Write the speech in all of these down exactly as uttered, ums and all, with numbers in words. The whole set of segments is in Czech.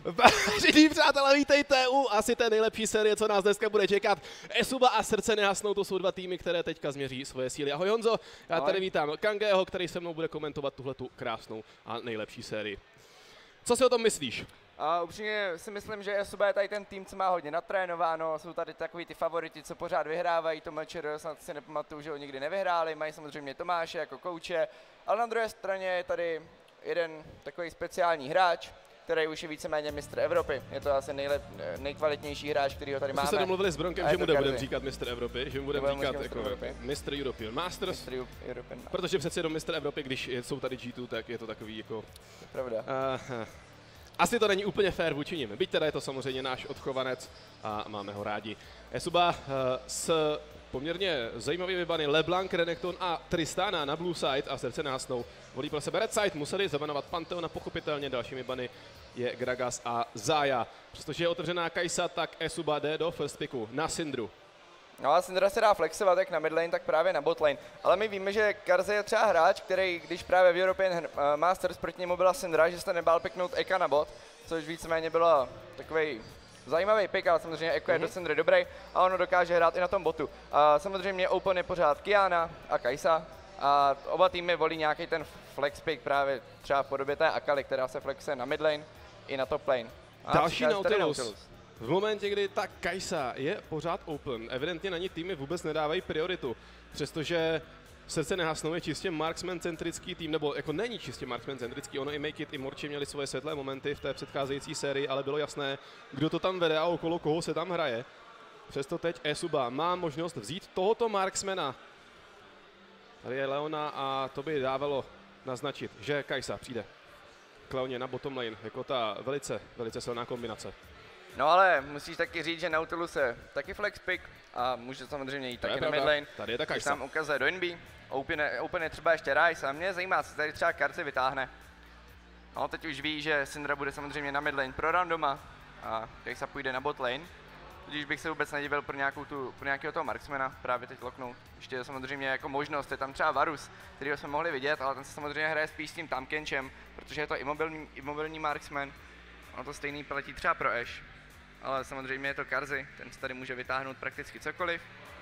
Vážení přátelé, vítejte u asi té nejlepší série, co nás dneska bude čekat. Esuba a Srdce nehasnou, to jsou dva týmy, které teďka změří svoje síly. Ahoj Honzo, já tady vítám Kangého, který se mnou bude komentovat tuhletu krásnou a nejlepší sérii. Co si o tom myslíš? A upřímně si myslím, že Esuba je tady ten tým, co má hodně natrénováno, jsou tady takový ty favoriti, co pořád vyhrávají, to Mečer snad si nepamatuju, že ho nikdy nevyhráli, mají samozřejmě Tomáše jako kouče, ale na druhé straně je tady jeden takový speciální hráč, který už je víceméně mistr Evropy. Je to asi nejlep, nejkvalitnější hráč, který ho tady máme. Jsme se domluvili s Bronkem, že mu nebudeme říkat mistr Evropy, že mu budeme říkat jako mistr European Masters, European Masters. Protože přece jenom mistr Evropy, když jsou tady G dva, tak je to takový jako... Pravda. Uh, Asi to není úplně fair vůči nim, byť teda je to samozřejmě náš odchovanec a máme ho rádi. Esuba uh, s poměrně zajímavými bany LeBlanc, Renekton a Tristana na blue side a Srdce nehasnou volí pro sebe red side, museli zabanovat Pantheona, pochopitelně dalšími bany je Gragas a Zaya. Přestože je otevřená Kai'Sa, tak Esuba jde do first picku na Syndru. No a Syndra se dá flexovat jak na midlane, tak právě na botlane. Ale my víme, že Karze je třeba hráč, který, když právě v European Masters proti němu byla Syndra, že jste nebál piknout Eka na bot, což víceméně bylo takový zajímavý pick, ale samozřejmě Eko je do Syndry dobrý a ono dokáže hrát i na tom botu. A samozřejmě Open je pořád Qiyana a Kai'Sa a oba týmy volí nějaký ten flex pick právě třeba v podobě té Akali, která se flexuje na midlane i na top lane. A další Nautilus. V momentě, kdy ta Kai'Sa je pořád open, evidentně na ní týmy vůbec nedávají prioritu, přestože Srdce nehasnou je čistě marksman-centrický tým, nebo jako není čistě marksman-centrický, ono i Make It i Morči měli svoje světlé momenty v té předcházející sérii, ale bylo jasné, kdo to tam vede a okolo koho se tam hraje. Přesto teď Esuba má možnost vzít tohoto marksmana. Tady je Leona a to by dávalo naznačit, že Kai'Sa přijde k Leoně na bottom lane, jako ta velice, velice silná kombinace. No ale musíš taky říct, že Nautilus je taky flex pick a může samozřejmě jít taky na midlane. Tady je ta Kai'Sa. Tam ukazuje do N B, Open je, Open je třeba ještě Ryze a mě zajímá, co tady třeba Karci vytáhne. No teď už ví, že Syndra bude samozřejmě na midlane pro randoma a Kai'Sa půjde na bot lane. Tudíž bych se vůbec nedivil pro, nějakou tu, pro nějakého toho marksmana právě teď loknout. Ještě je samozřejmě jako možnost, je tam třeba Varus, kterýho jsme mohli vidět, ale ten se samozřejmě hraje spíš s tím Tankensem, protože je to imobilní, imobilní marksman. Ono to stejný platí třeba pro Ashe. Ale samozřejmě je to Karzi, ten se tady může vytáhnout prakticky cokoliv.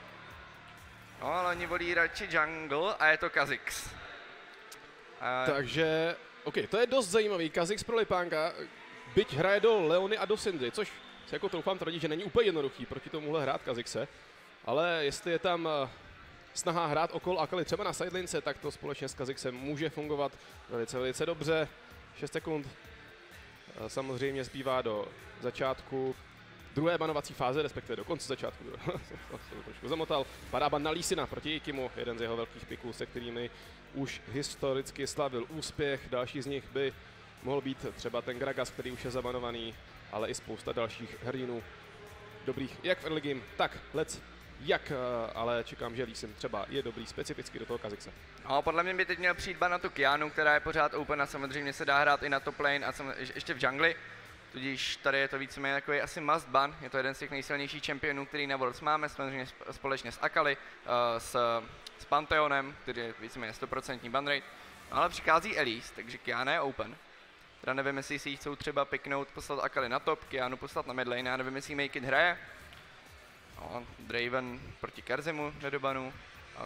No ale oni volí radši jungle a je to Kha'Zix. A... Takže, ok, to je dost zajímavý. Kha'Zix pro Lipánka, byť hraje do Leony a do Syndry, což si jako troufám tvrdit, že není úplně jednoduchý proti tomuhle hrát Kha'Zixe. Ale jestli je tam snaha hrát okolo Akali třeba na sidelince, tak to společně s Kha'Zixem může fungovat velice, velice dobře. šest sekund samozřejmě zbývá do začátku druhé banovací fáze, respektive do konce začátku. Jsem trošku zamotal. Padá ban na Lee Sina proti Jikimu, jeden z jeho velkých piků, se kterými už historicky slavil úspěch. Další z nich by mohl být třeba ten Gragas, který už je zabanovaný, ale i spousta dalších hrdinů dobrých, jak v early game, tak let's jak, ale čekám, že Lee Sin třeba je dobrý specificky do toho Kha'Zixe. No, podle mě by teď měl přijít ban na tu Qiyanu, která je pořád open a samozřejmě se dá hrát i na top lane a ještě v jungli. Tudíž tady je to víceméně takový asi must ban, je to jeden z těch nejsilnějších čempionů, který na Worlds máme, samozřejmě společně s Akali, uh, s, s Pantheonem, který je víceméně sto procent ban rate. No, ale přichází Elise, takže Qiyana je open. Teda nevím, jestli si ji chcou třeba piknout, poslat Akali na top, Qiyanu poslat na midlane, já nevím, jestli Make It hraje. No, Draven proti Karzimu jde do banu. A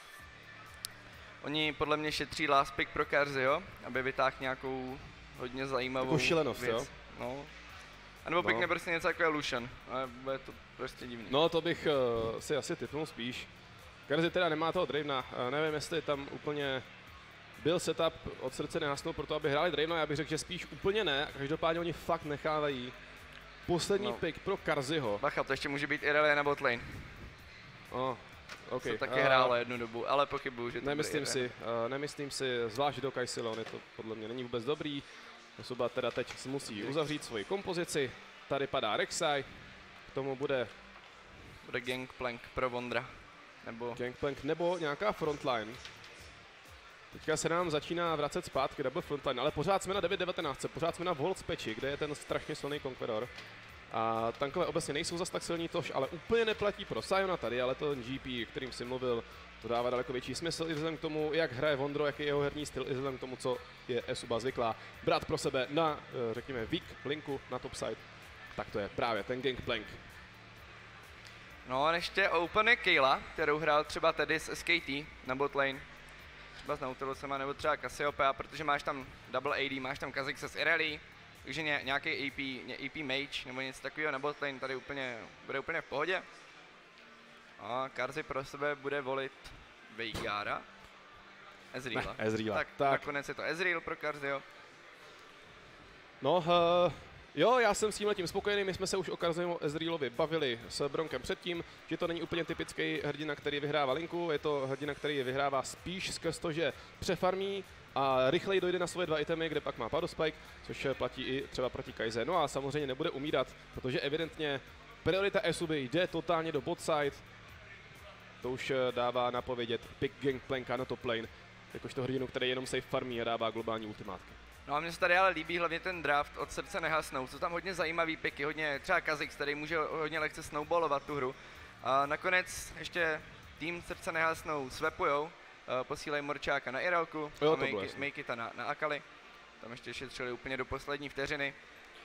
oni podle mě šetří last pick pro Karziho, aby vytáhl nějakou hodně zajímavou jako šilenost, věc. Jo? No. A nebo pikne no. prostě něco jako je Lucian, ale bude to prostě divný. No to bych uh, si asi tipnul spíš. Karzi teda nemá toho Dravena, uh, nevím, jestli tam úplně byl setup od Srdce nehasnou pro to, aby hráli Dravena, já bych řekl, že spíš úplně ne, každopádně oni fakt nechávají poslední no. pick pro Karziho. Bacha, to ještě může být Irelia na botlane. Oh, okay. To taky uh, hrálo jednu dobu, ale pochybuju, že to nemyslím si, uh, nemyslím si, zvlášť do Kai'Sy Leony to podle mě není vůbec dobrý. Esuba teda teď musí uzavřít svoji kompozici. Tady padá Rek'Sai, k tomu bude... Bude Gangplank pro Vondra. Nebo... Gangplank nebo nějaká frontline. Teďka se nám začíná vracet zpátky double frontline, ale pořád jsme na devět devatenáct, pořád jsme na Worlds patchi, kde je ten strašně silný Conqueror. A tankové obecně nejsou zas tak silní, tož ale úplně neplatí pro Siona tady, ale to G P, o kterým si mluvil, to dává daleko větší smysl i vzhledem k tomu, jak hraje Vondro, jaký je jeho herní styl, i vzhledem k tomu, co je eSuba zvyklá brát pro sebe na, řekněme, weak linku na topside. Tak to je právě ten Gangplank. No a ještě Open je Kayla, kterou hrál třeba tedy s S K T na botlane. Třeba s Nautilusem nebo třeba Cassiopeia, protože máš tam double A D, máš tam Kha'Zix s Irelia, takže ně, nějaký A P, A P mage nebo něco takového na botlane tady úplně, bude úplně v pohodě. A Carzzy pro sebe bude volit Veigára. Ezreala. Ne, Ezreala. Tak, tak nakonec je to Ezreal pro Carzzyho. No, uh, jo, já jsem s tímhletím spokojený, my jsme se už o Carzzymu Ezrealovi bavili s Bronkem předtím, že to není úplně typický hrdina, který vyhrává linku, je to hrdina, který vyhrává spíš skrz to, že přefarmí a rychleji dojde na svoje dva itemy, kde pak má Padospike, což platí i třeba proti Kaize. No a samozřejmě nebude umírat, protože evidentně priorita eSuby jde totálně do botside. To už dává napovědět pick Gangplanka na top lane, jakožto hrdinu, který jenom safe farmí a dává globální ultimátky. No a mně se tady ale líbí hlavně ten draft od srdce nehasnou. Jsou tam hodně zajímavý piky, hodně třeba Kha'Zix, který může hodně lehce snowballovat tu hru. A nakonec ještě tým srdce nehasnou swapujou, posílají Morčáka na Irelku, a Makita na, na Akali. Tam ještě šetřili úplně do poslední vteřiny.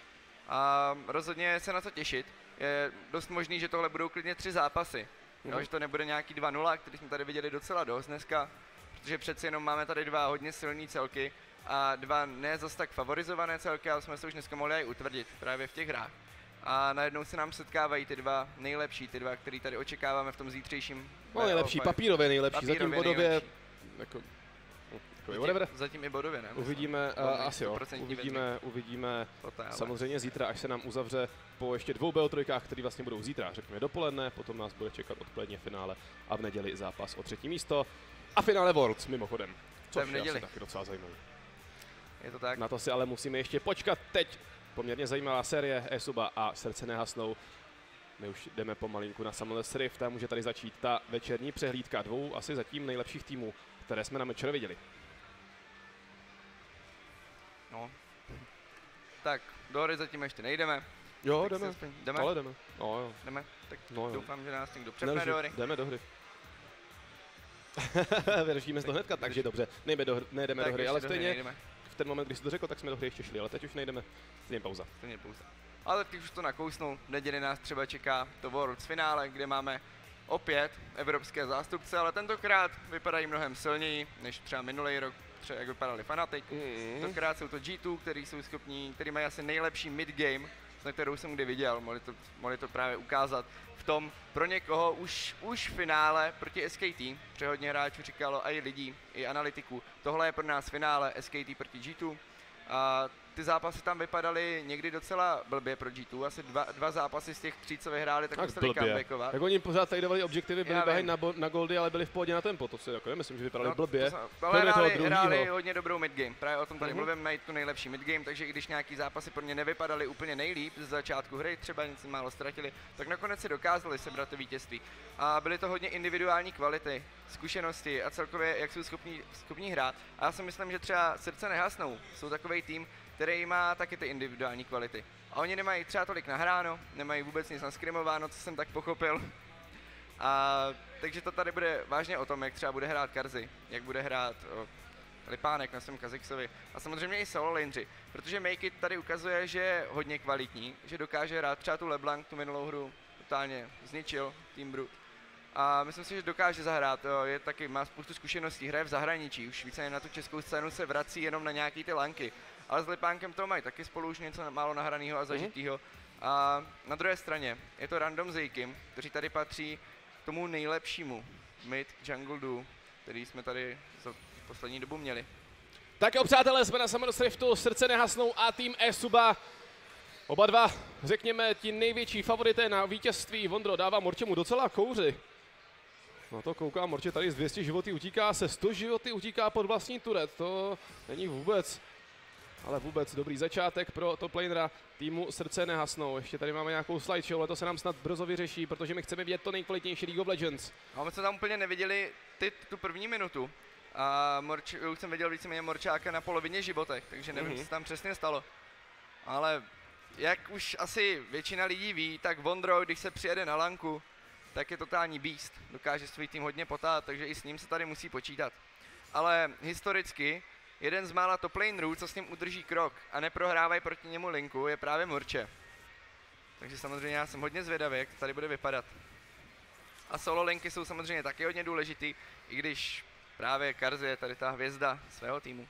A rozhodně se na to těšit. Je dost možný, že tohle budou klidně tři zápasy. Mm. Jo, že to nebude nějaký dva nula, který jsme tady viděli docela dost dneska. Protože přeci jenom máme tady dva hodně silné celky a dva ne zas tak favorizované celky, ale jsme se už dneska mohli i utvrdit právě v těch hrách. A najednou se nám setkávají ty dva nejlepší, ty dva, který tady očekáváme v tom zítřejším. No nejlepší, papírově nejlepší, papírově zatím bodově, jako, zatím, zatím i bodově, ne? Uvidíme, uh, asi jo, uvidíme, uvidíme Poté, samozřejmě zítra, až se nám uzavře po ještě dvou B O tři, který vlastně budou zítra, řekněme dopoledne, potom nás bude čekat odpoledne finále a v neděli zápas o třetí místo a finále Worlds mimochodem, což je asi taky docela zajímavý. Je to tak? Na to si ale musíme ještě počkat teď. Poměrně zajímavá série eSuba a srdce nehasnou. My už jdeme pomalinku na Summoners Rift a může tady začít ta večerní přehlídka dvou asi zatím nejlepších týmů, které jsme na mečere viděli. No. Tak, do hry zatím ještě nejdeme. Jo, tak jdeme. Aspoň, jdeme. Ale jdeme. No, jo. Jdeme. Tak no, doufám, že nás někdo přepne do hry. Jdeme do hry. Vyřešíme to hnedka, takže dobře. Nejdeme do hry, nejdeme do hry, ale stejně v ten moment, když jsi to řekl, tak jsme do hry ještě šli, ale teď už nejdeme. Stejně pauza. Stejně pauza. Ale teď už to nakousnu. V neděli nás třeba čeká to Worlds finále, kde máme opět evropské zástupce, ale tentokrát vypadají mnohem silněji než třeba minulý rok, třeba jak vypadali Fnatic. Mm. Tentokrát jsou to G dva, který jsou schopní, který mají asi nejlepší mid-game, na kterou jsem kdy viděl, mohli to, mohli to právě ukázat v tom pro někoho už, už v finále proti S K T, protože hodně hráčů říkalo, a i lidí, i analytiků, tohle je pro nás finále S K T proti G dva. A ty zápasy tam vypadaly někdy docela blbě pro G dva, asi dva, dva zápasy z těch tří, co vyhráli, tak, tak museli comebackovat. Jak oni pořád tady dávali objektivy, byli behind na, na goldy, ale byli v pohodě na tempo, to si jako myslím, že vypadali no, blbě. To, ale hráli, hráli hodně dobrou midgame, právě o tom tady uh-huh. mluvím, mají tu nejlepší midgame, takže i když nějaký zápasy pro ně nevypadaly úplně nejlíp z začátku hry, třeba něco málo ztratili, tak nakonec si dokázali sebrat to vítězství. A byly to hodně individuální kvality, zkušenosti a celkově jak jsou schopní, schopní hrát. A já si myslím, že třeba srdce nehasnou, jsou takový tým, který má taky ty individuální kvality. A oni nemají třeba tolik nahráno, nemají vůbec nic naskrimováno, co jsem tak pochopil. A takže to tady bude vážně o tom, jak třeba bude hrát Carzzy, jak bude hrát o, Lipánek na svém Kha'Zixovi a samozřejmě i solo laneři, protože Make It tady ukazuje, že je hodně kvalitní, že dokáže hrát třeba tu LeBlanc, tu minulou hru totálně zničil Team Brute. A myslím si, že dokáže zahrát, je taky, má spoustu zkušeností, hraje v zahraničí, už více na tu českou scénu se vrací jenom na nějaký ty lanky. Ale s Lipánkem to mají taky spolu už něco málo nahraného a zažitýho. Mm-hmm. A na druhé straně je to Random Zejkim, kteří tady patří k tomu nejlepšímu mid jungle duo, který jsme tady za poslední dobu měli. Tak jo, přátelé, jsme na Summoners Riftu, srdce nehasnou a tým eSuba. Oba dva, řekněme, ti největší favorité na vítězství. Vondro dává Morčemu docela kouři. Na to kouká Morče, tady z dvě stě životy utíká, se sto životy utíká pod vlastní turet. To není vůbec, ale vůbec dobrý začátek pro top lanera týmu srdce nehasnou. Ještě tady máme nějakou slideshow, ale to se nám snad brzo vyřeší, protože my chceme vidět to nejkvalitnější League of Legends. A my jsme tam úplně neviděli ty, tu první minutu. A Morč, už jsem viděl víceméně Morčáka na polovině životech, takže nevím, mm-hmm. co tam přesně stalo. Ale jak už asi většina lidí ví, tak Vondro, když se přijede na lanku, tak je totální beast. Dokáže svůj tým hodně potát, takže i s ním se tady musí počítat. Ale historicky, jeden z mála top lanerů, co s ním udrží krok a neprohrávají proti němu linku, je právě Morče. Takže samozřejmě já jsem hodně zvědavý, jak to tady bude vypadat. A solo linky jsou samozřejmě taky hodně důležitý, i když právě Karzi je tady ta hvězda svého týmu.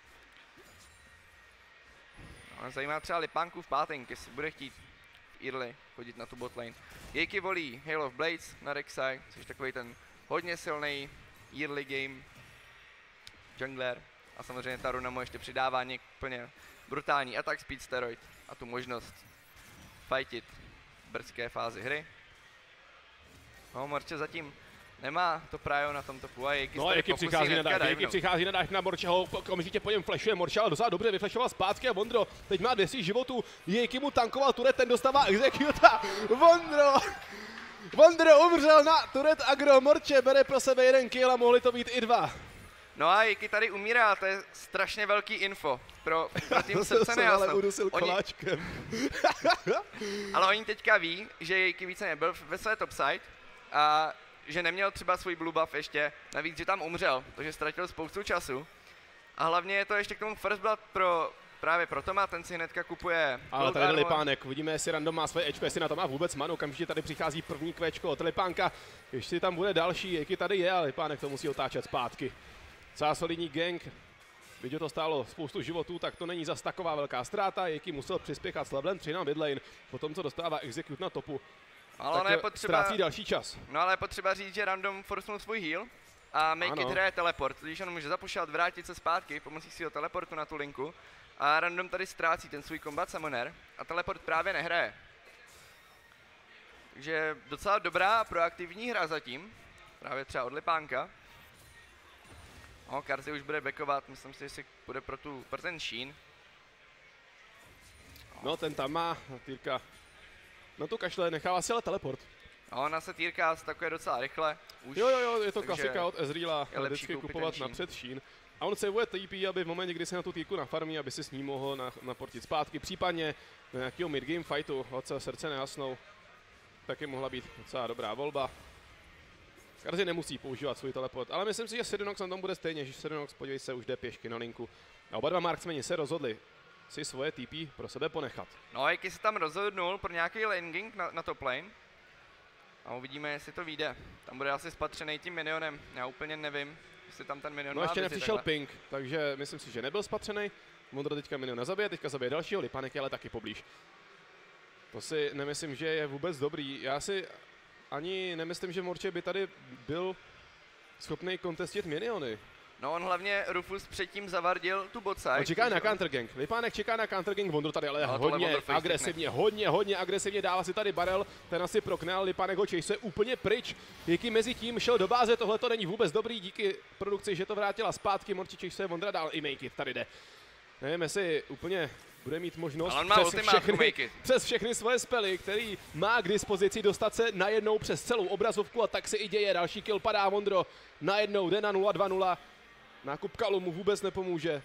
No, zajímá třeba Lipánkův pátek, jestli bude chtít v Early chodit na tu botlane. Jejky volí Hail of Blades na Rek'Sai, což je takový ten hodně silný early game jungler. A samozřejmě ta runa mu ještě přidává úplně brutální attack speed steroid a tu možnost fightit v brzké fázi hry. No, Morče zatím nemá to prájo na tom topu a Jejky no, Jejky přichází na dive, Jejky přichází na dive na Morčeho, okamžitě po něm flashuje Morče, ale docela dobře vyflashoval zpátky a Vondro teď má dvě stě životů, Jejky mu tankoval turret, ten dostává executa, Vondro! Vondro umřel na turret agro, Morče bere pro sebe jeden kill a mohli to být i dva. No a Jejky tady umírá, to je strašně velký info pro, pro tým Srdce nejasnou. Ale udusil koláčkem. Ale oni teďka ví, že Jejky více nebyl ve své topside a že neměl třeba svůj blue buff ještě, navíc, že tam umřel, takže ztratil spoustu času. A hlavně je to ještě k tomu first blood pro, právě pro Toma, ten si hnedka kupuje. Ale tady je Lipánek, uvidíme, jestli Random má své H P, jestli na to má vůbec manu, okamžitě tady přichází první kvéčko od Lipánka, ještě tam bude další, Jejky tady je, ale Lipánek to musí otáčet zpátky. Celá solidní gang, když to stálo spoustu životů, tak to není zas taková velká ztráta, Jejky musel přispěchat s levelem tři na midlane, potom co dostává execute na topu. Ale tak je potřeba, ztrácí další čas. No ale je potřeba říct, že Random forcnul svůj heal a Make ano. It hraje teleport, když on může zapušovat, vrátit se zpátky pomocí svého teleportu na tu linku a Random tady ztrácí ten svůj combat summoner a teleport právě nehraje. Takže docela dobrá proaktivní hra zatím, právě třeba od Lipánka. No, Karzi už bude backovat, myslím si, že si bude pro, tu, pro ten Sheen. No, ten tam má, Týrka. No to kašle, nechává si ale teleport. No, ona se Týrka takuje docela rychle. Už, jo, jo, jo, je to klasika od Ezreala, vždycky kupovat Sheen. napřed Sheen. A on sevuje T P, aby v momentě, kdy se na tu Týrku nafarmí, aby si s ní mohl na, naportit zpátky, případně na nějakého midgame fightu, od Srdce nejasnou. Taky mohla být docela dobrá volba. Karzi nemusí používat svůj teleport, ale myslím si, že Sidinox na tom bude stejně, že Sidinox, podívej se, už jde pěšky na linku. A oba dva marksmeni se rozhodli si svoje T P pro sebe ponechat. No, Jejky se tam rozhodnul pro nějaký lane gang na, na top lane. A uvidíme, jestli to vyjde. Tam bude asi spatřený tím minionem, já úplně nevím, jestli tam ten minion No má ještě vizi nepřišel takhle. ping, takže myslím si, že nebyl spatřený. Modro teďka miniona zabije, teďka zabije dalšího, Lipánek je ale taky poblíž. To si nemyslím, že je vůbec dobrý. Já si ani nemyslím, že Morče by tady byl schopný kontestit miniony. No, on hlavně Rufus předtím zavardil tu bot side. On čeká na countergang. Lipánek čeká na countergang, Vondro tady ale no, hodně agresivně, hodně, hodně agresivně dává si tady barel, ten asi prokne, ale Lipánek ho chase úplně pryč. Díky mezi tím šel do báze, tohle to není vůbec dobrý, díky produkci, že to vrátila zpátky, Morče chase Vondra dál i Make It tady jde. Nevím, jestli úplně bude mít možnost přes všechny, přes všechny svoje spely, který má k dispozici, dostat se najednou přes celou obrazovku a tak se i děje. Další kill padá Vondro, najednou jde na nula dva nula. Nákup Kalu mu vůbec nepomůže.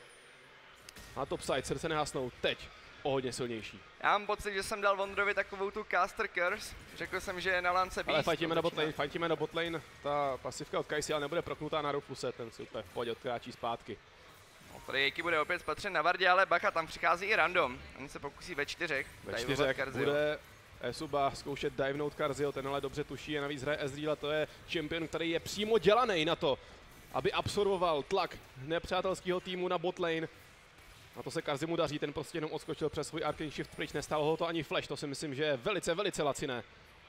A topside, Srdce nehasnou, teď o hodně silnější. Já mám pocit, že jsem dal Vondrovi takovou tu caster curse. Řekl jsem, že je na lance beast. Ale fajtíme na botlane, fajtíme na botlane. Ta pasivka od Kajsi ale nebude proknutá na Rufuse, ten si úplně v pohodě odkráčí zpátky. No, tady Jejky bude opět spatřen na Vardě, ale bacha, tam přichází i Random. On se pokusí ve čtyřech. Ve čtyřech bude Esuba zkoušet divenout Karzio, ten ale dobře tuší a navíc hraje Ezreala, to je champion, který je přímo dělaný na to, aby absorboval tlak nepřátelského týmu na botlane. A to se Karzi mu daří, ten prostě jenom odskočil přes svůj Arcane Shift pryč, nestalo ho to ani flash, to si myslím, že je velice, velice laciné.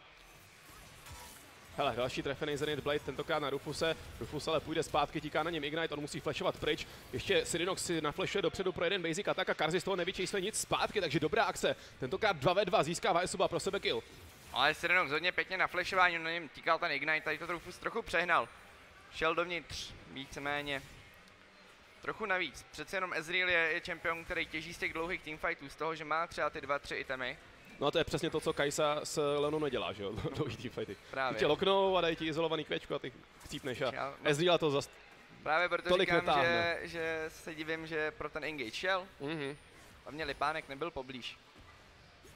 Hele, další trefený Zenith Blade, tentokrát na Rufuse. Rufus ale půjde zpátky, tíká na něm Ignite, on musí flashovat pryč. Ještě Sidinox si naflashuje dopředu pro jeden basic attack a Karzi z toho nevyčejsne nic zpátky, takže dobrá akce. Tentokrát dva ve dva získává Esuba pro sebe kill. Ale Sidinox hodně pěkně na flashování, na něm tíkal ten Ignite, tady to Rufus trochu přehnal. Šel dovnitř, víceméně. Trochu navíc, přece jenom Ezreal je, je champion, který těží z těch dlouhých teamfightů, z toho, že má třeba ty dva, tři itemy. No a to je přesně to, co Kajsa s Leonou nedělá, že jo, dlouhý teamfighty. Právě. Ty tě loknou a dají ti izolovaný kvéčko a ty chcípneš a Já, no, Ezreal to zas právě proto tolik říkám, netáhne. že, že se divím, že pro ten engage šel. Mhm. Hlavně Lipánek nebyl poblíž.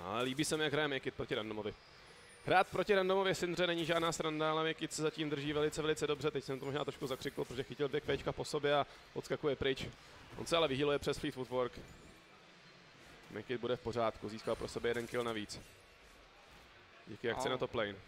Ale líbí se mi, jak hraje Make It proti randomovi. Hrát proti randomově Syndře není žádná sranda, ale Make It se zatím drží velice, velice dobře. Teď jsem to možná trošku zakřikl, protože chytil dvě kvéčka po sobě a odskakuje pryč. On se ale vyhýluje přes free footwork. Make It bude v pořádku, získal pro sebe jeden kill navíc. Díky akci no. na top lane.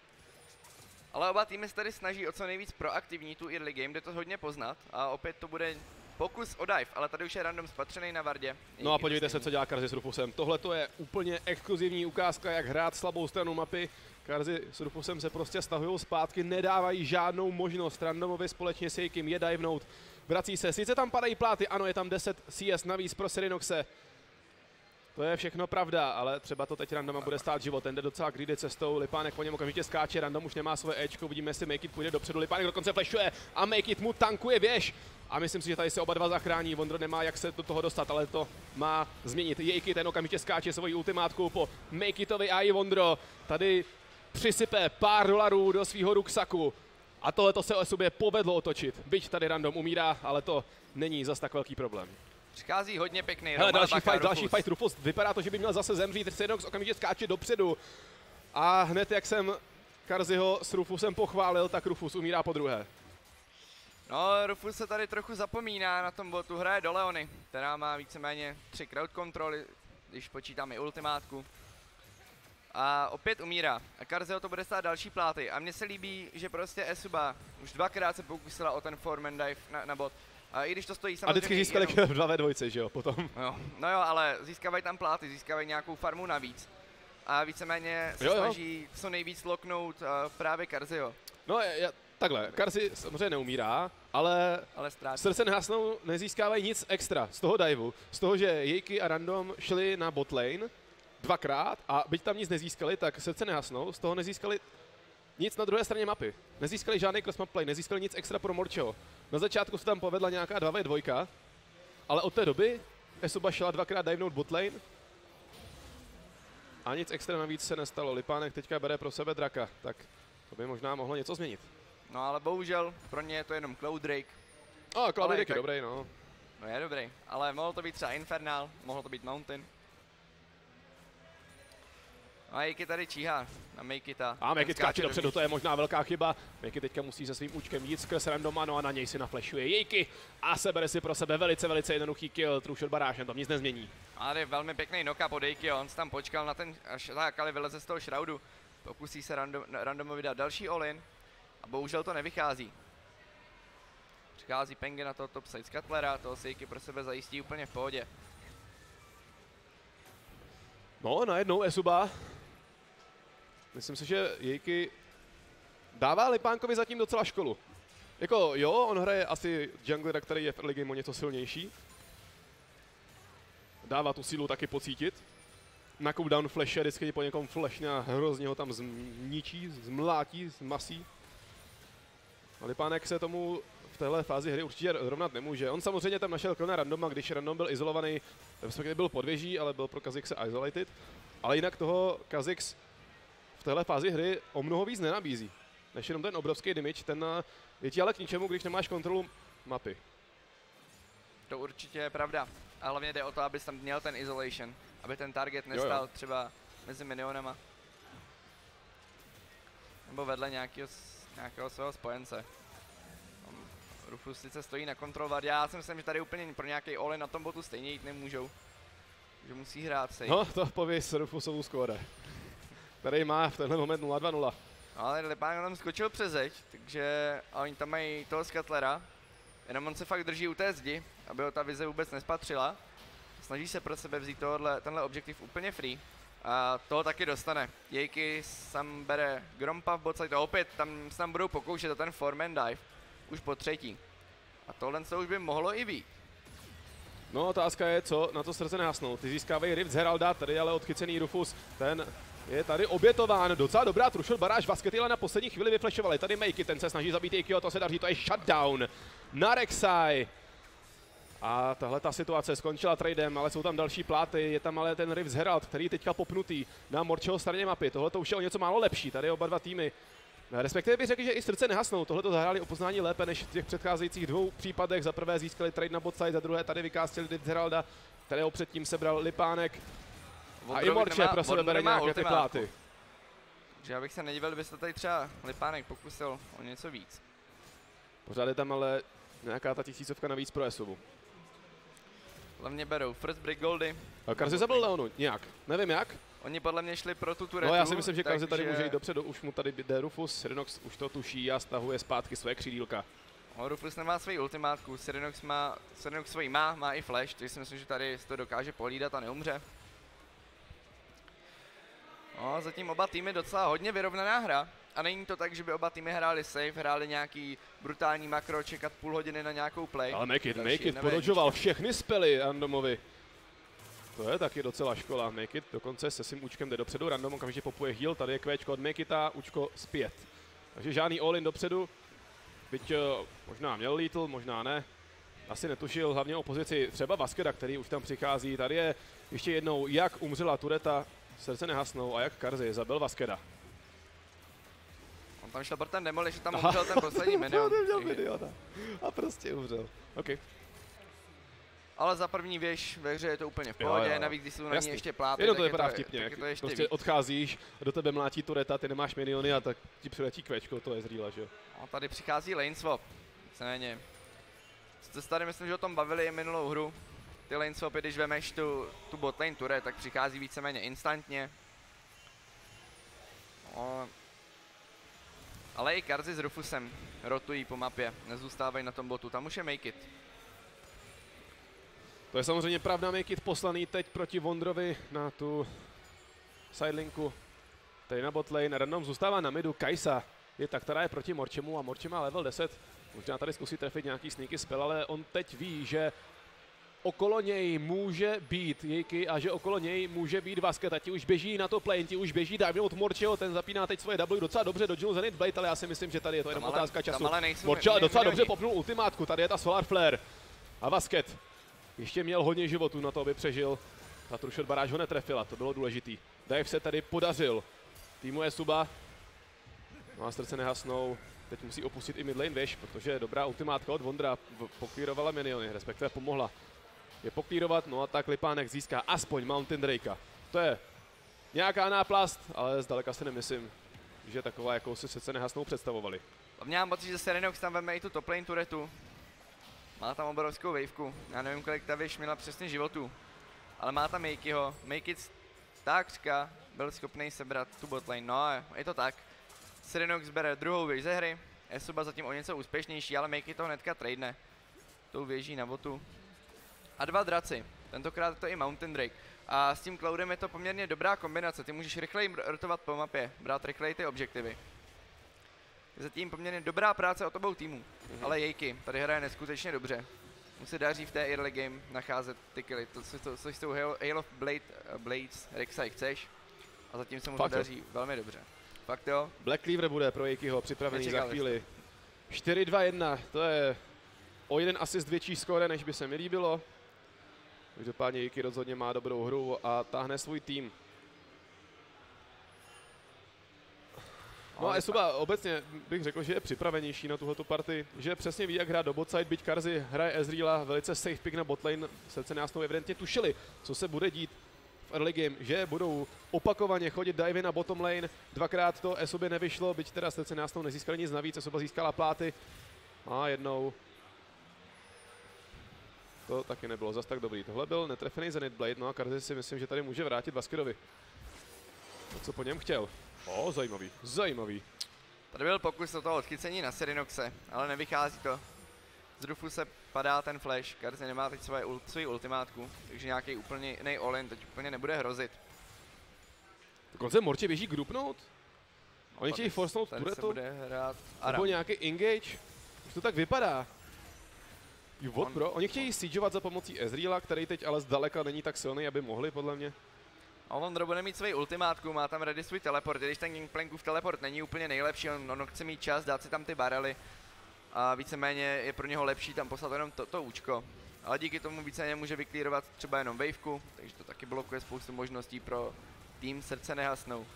Ale oba týmy se tady snaží o co nejvíc proaktivní tu early game, jde to hodně poznat a opět to bude pokus o dive, ale tady už je random spatřený na Vardě. No a podívejte se, co dělá Karzi s Rufusem. Tohle to je úplně exkluzivní ukázka, jak hrát slabou stranu mapy. Karzi s Rufusem se prostě stahují zpátky, nedávají žádnou možnost randomovi společně s Jejkim je divenout. Vrací se, sice tam padají pláty, ano, je tam deset C S navíc pro Serinoxe. To je všechno pravda, ale třeba to teď Randoma bude stát život, ten jde docela greedy cestou, Lipánek po něm okamžitě skáče, Random už nemá svoje Ečko, uvidíme, jestli Make It půjde dopředu, Lipánek dokonce flashuje a Make It mu tankuje věž. A myslím si, že tady se oba dva zachrání, Vondro nemá jak se do toho dostat, ale to má změnit. Jejky ten okamžitě skáče svoji ultimátku po Make Itovi a i Vondro tady přisype pár dolarů do svého ruksaku. A tohle to se o sobě povedlo otočit, byť tady Random umírá, ale to není zas tak velký problém. Přichází hodně pěkný. Hele, další fight, další fight Rufus. Vypadá to, že by měl zase zemřít. Serinox okamžitě skáče dopředu. A hned jak jsem Karziho s Rufusem pochválil, tak Rufus umírá po druhé. No, Rufus se tady trochu zapomíná na tom botu, hraje do Leony, která má víceméně tři crowd controly, když počítám i ultimátku. A opět umírá. A Karziho to bude stát další pláty. A mně se líbí, že prostě Esuba už dvakrát se pokusila o ten foreman dive na, na bot. A i když to stojí samozřejmě... A vždycky získali jenom... dva ve dvojce, že jo, potom. No, no jo, ale získávají tam pláty, získávají nějakou farmu navíc. A víceméně se jo, jo. snaží co nejvíc loknout uh, právě Karziho. No, já, takhle, Karzi samozřejmě neumírá, ale, ale srdce nehasnou, nezískávají nic extra z toho diveu. Z toho, že Jejky a Random šli na bot lane dvakrát a byť tam nic nezískali, tak srdce nehasnou, z toho nezískali nic na druhé straně mapy. Nezískali žádný cross-map play, nezískali nic extra pro Morčeho. Na začátku se tam povedla nějaká dva ve dva, ale od té doby Esuba šla dvakrát divenout botlane a nic extra navíc se nestalo. Lipánek teďka bere pro sebe Draka, tak to by možná mohlo něco změnit. No ale bohužel pro ně je to jenom Cloud Drake. A Cloud Drake je dobrý, no. No je dobrý, ale mohlo to být třeba Infernal, mohlo to být Mountain. No a Jejky tady číhá na Make Ita. A Make It skáče dopředu, to je možná velká chyba. Make It teďka musí se svým účkem jít skrz Randoma, no a na něj si naflashuje Jejky a sebere si pro sebe velice, velice jednoduchý kill. True shot barážem, to nic nezmění. A tady je velmi pěkný knock-up od Jejky, on se tam počkal na ten, až Kali vyleze z toho shroudu. Pokusí se random, randomovi dát další all-in a bohužel to nevychází. Přichází Pengy na to top side z Cutlera, toho si Jejky pro sebe zajistí úplně v pohodě. No, najednou Esuba. Myslím si, že Jejky dává Lipánkovi zatím docela školu. Jako jo, on hraje asi junglera, který je v early game o něco silnější. Dává tu sílu taky pocítit. Na cooldown flashe, vždycky po někom flashne a hrozně ho tam zničí, zmlátí, zmasí. A Lipánek se tomu v téhle fázi hry určitě rovnat nemůže. On samozřejmě tam našel kill na Randoma, když Random byl izolovaný, respektive byl podvěží, ale byl pro Kha'Zix isolated. Ale jinak toho Kha'Zix v téhle fázi hry o mnoho víc nenabízí, než jenom ten obrovský damage, ten je ti ale k ničemu, když nemáš kontrolu mapy. To určitě je pravda. A hlavně jde o to, abys tam měl ten isolation, aby ten target nestál jo, jo. třeba mezi minionama. Nebo vedle nějakého, nějakého svého spojence. Rufus sice stojí na kontrolovat, já si myslím, že tady úplně pro nějaký all na tom botu stejně jít nemůžou. Že musí hrát safe. No to pověs Rufusovou skóre. Tady má v tenhle moment nula dva nula. Ale Lipánek tam skočil přes zeď, takže a oni tam mají toho Scutlera. Jenom on se fakt drží u té zdi, aby ho ta vize vůbec nespatřila. Snaží se pro sebe vzít tohle, tenhle objektiv úplně free. A toho taky dostane. Jejky sam bere Grompa v botside a opět tam se tam budou pokoušet o ten foreman dive. Už po třetí. A tohle to už by mohlo i být. No otázka je, co na to srdce nehasnou. Ty získávají Rift z Heralda, tady ale odchycený Rufus, ten je tady obětován. Docela dobrá true shot baráž, Baskety ale na poslední chvíli vyflešovali. Tady Make It, ten se snaží zabít Jejkyho, to se daří, to je shutdown na Rek'Sai. A tahle ta situace skončila tradem, ale jsou tam další pláty, je tam ale ten Rift z Herald, který je teďka popnutý na Morčeho straně mapy. Tohle to už je o něco málo lepší, tady oba dva týmy. Respektive bych řekl, že i srdce nehasnou, tohle to zahráli o poznání lépe než v těch předcházejících dvou případech. Za prvé získali trade na botside, za druhé tady vykástili Rift z Heralda, kterého předtím sebral Lipánek. A i Morče pro sebe bere nějaké ty pláty. Takže já bych se nedivil, kdyby se tady třeba Lipánek pokusil o něco víc. Pořád je tam ale nějaká ta tisícovka navíc pro Esobu. Hlavně berou first break goldy. Karzi zabil Leonu, nějak, nevím jak. Oni podle mě šli pro tu turetu. No já si myslím, že Karzi tady že... může jít dopředu, už mu tady jde Rufus, Sirenox už to tuší a stahuje zpátky své křídílka. No, Rufus nemá svoji ultimátku, Sirenox má, Sirenox svoji má, má i flash, takže si myslím, že tady to dokáže pohlídat a neumře. No, zatím oba týmy docela hodně vyrovnaná hra. A není to tak, že by oba týmy hráli safe, hráli nějaký brutální makro, čekat půl hodiny na nějakou play. Ale make it, make it, pododžoval všechny spely Randomovi. To je taky docela škola, make it dokonce se svým účkem jde dopředu, Random okamžitě popuje heal, tady je kvéčko od makeita, účko zpět. Takže žádný all-in dopředu, byť uh, možná měl Lethal, možná ne. Asi netušil hlavně o pozici třeba Vaskeda, který už tam přichází. Tady je ještě jednou, jak umřela Tureta, srdce nehasnou a jak Karzi zabil Vaskeda. On tam šel pro ten demolish, že tam umřel ten poslední minion. A prostě umřel. Okay. Ale za první věž ve hře je to úplně v pohodě, jo, jo. Navíc když jsou na ní ještě pláty, jenom to tak vypadá je to, vtipně, tak je to ještě prostě víc. Odcházíš, do tebe mlátí Tureta, ty nemáš miniony a tak ti přiletí kvéčko, to je zrýla, že jo. No, tady přichází lane swap, víceméně. Jste se tady myslím, že o tom bavili minulou hru. Ty lane swapy, když vemeš tu, tu bot lane Turet, tak přichází víceméně instantně. No. Ale i Karzi s Rufusem rotují po mapě, nezůstávají na tom botu, tam už je make it. To je samozřejmě pravda, make it poslaný teď proti Vondrovi na tu sidelinku. Tady na botlane, Random zůstává na midu, Kajsa je ta, která je proti Morčemu a Morče má level deset. Možná tady zkusí trefit nějaký sneaky spell, ale on teď ví, že okolo něj může být Jejky a že okolo něj může být Vasket. Ti už běží na to plane, ti už běží dávně od Morčeho, ten zapíná teď svoje W docela dobře, dodžil Zenith Blade, ale já si myslím, že tady je to jenom otázka času. Morče ale docela dobře popnul ultimátku, tady je ta Solar Flare a Vasket ještě měl hodně životů na to, aby přežil. Ta Trushot baráž ho netrefila, to bylo důležitý. Dive se tady podařil týmu Esuba. No a srdce nehasnou. Teď musí opustit i midlane věž, protože je dobrá ultimátka od Vondra. Poklírovala miniony, respektive pomohla je poklírovat. No a tak Lipánek získá aspoň Mountain Drakea. To je nějaká náplast, ale zdaleka si nemyslím, že taková, jakou si srdce nehasnou představovali. Hlavně mám pocit, že Sirenox tam veme i tu top lane turetu. Má tam obrovskou waveku. Já nevím, kolik ta věž měla přesně životů. Ale má tam Makeyho. Make it takřka byl schopný sebrat tu botlane. No, je to tak. Sirenox bere druhou věž ze hry. Esuba zatím o něco úspěšnější, ale Makey to hnedka tradene. Tou věží na botu. A dva draci. Tentokrát je to i Mountain Drake. A s tím Cloudem je to poměrně dobrá kombinace. Ty můžeš rychleji rotovat po mapě, brát rychleji ty objektivy. Zatím poměrně dobrá práce od obou týmů. Mm-hmm. Ale Jejky tady hraje neskutečně dobře. Mu se daří v té early game nacházet ty killy. To, co, to, co jsou Hail of Blade, uh, Blades, Rexa, jak chceš. A zatím se mu to daří velmi dobře. Fakt jo. Black Cleaver bude pro Jejkyho připravený za chvíli. čtyři dva jedna, to je o jeden asist větší skóre, než by se mi líbilo. Každopádně Jejky rozhodně má dobrou hru a táhne svůj tým. No a Esuba obecně bych řekl, že je připravenější na tuhletu partii, že přesně ví, jak hrát do botside, byť Karzi hraje Ezreala, velice safe pick na botlane, srdce nehasnou evidentně tušili, co se bude dít v early game, že budou opakovaně chodit divey na bottom lane, dvakrát to Esubě nevyšlo, byť teda srdce nehasnou nezískali nic navíc, Esuba získala pláty a jednou to taky nebylo zas tak dobrý. Tohle byl netrefený Zenith Blade, no a Karzi si myslím, že tady může vrátit Vaskedovi. To, co po něm chtěl. O, zajímavý, zajímavý. Tady byl pokus o toho odchycení na Serenoxe, ale nevychází to. Z Rufuse padá ten flash, Karzi nemá teď svoje ult, svůj ultimátku, takže nějaký úplně jiný all-in teď úplně nebude hrozit. Dokonce Morče běží grupnout? Oni chtějí forcenout turetu? Nebo nějaký engage? Už to tak vypadá. Jo, what, bro? Oni chtějí siegeovat za pomocí Ezreala, který teď ale zdaleka není tak silný, aby mohli, podle mě. A on bude mít svoji ultimátku, má tam ready svůj teleport, když ten Gangplankův teleport není úplně nejlepší, on, on chce mít čas, dát si tam ty barely a víceméně je pro něho lepší tam poslat jenom to, to účko. Ale díky tomu víceméně může vyklírovat třeba jenom waveku, takže to taky blokuje spoustu možností pro tým srdce nehasnou.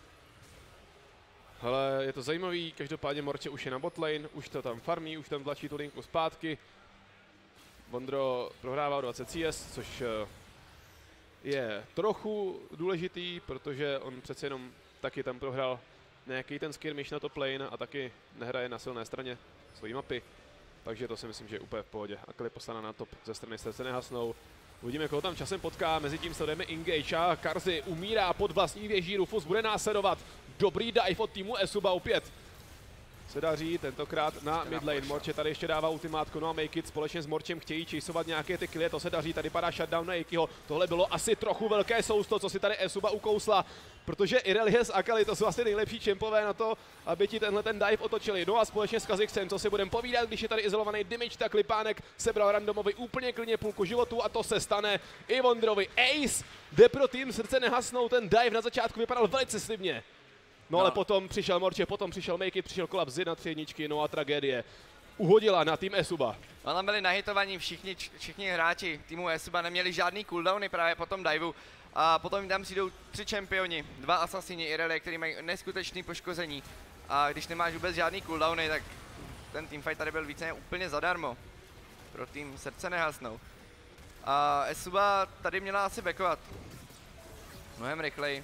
Hele, je to zajímavý, každopádně Morče už je na botlane, už to tam farmí, už tam tlačí tu linku zpátky. Vondro prohrává o dvacet C S, což je trochu důležitý, protože on přece jenom taky tam prohrál nějaký ten skirmish na top lane a taky nehraje na silné straně svojí mapy. Takže to si myslím, že je úplně v pohodě. Akali poslana na top ze strany srdce nehasnou. Uvidíme, koho tam časem potká, mezi tím sledujeme Engage a Carzzy umírá pod vlastní věží, Rufus bude následovat. Dobrý dive od týmu eSuba opět. Se daří tentokrát na midlane. Morče tady ještě dává ultimátku, no a Make It společně s Morčem chtějí chaseovat nějaké ty killy, to se daří, tady padá shutdown na Jakeyho. Tohle bylo asi trochu velké sousto, co si tady eSuba ukousla, protože Irelie s Akali, to jsou asi nejlepší čempové na to, aby ti tenhle ten dive otočili. No a společně s Kha'Zixem, co si budeme povídat, když je tady izolovaný damage, tak Lipánek sebral randomovi úplně klidně půlku životu a to se stane i Wonderovi. Ace jde pro tým srdce nehasnou, ten dive na začátku vypadal velice slibně. No, no ale potom přišel Morče, potom přišel Make It, přišel kolaps z jedna tři jedničky, no a tragédie uhodila na tým eSuba. No tam byli nahitovaní všichni, všichni hráči týmu eSuba, neměli žádný cooldowny právě po tom diveu. A potom tam přijdou tři čempioni, dva asasini Irelie, kteří mají neskutečné poškození. A když nemáš vůbec žádný cooldowny, tak ten teamfight tady byl více úplně zadarmo. Pro tým srdce nehasnou. A eSuba tady měla asi backovat mnohem rychleji.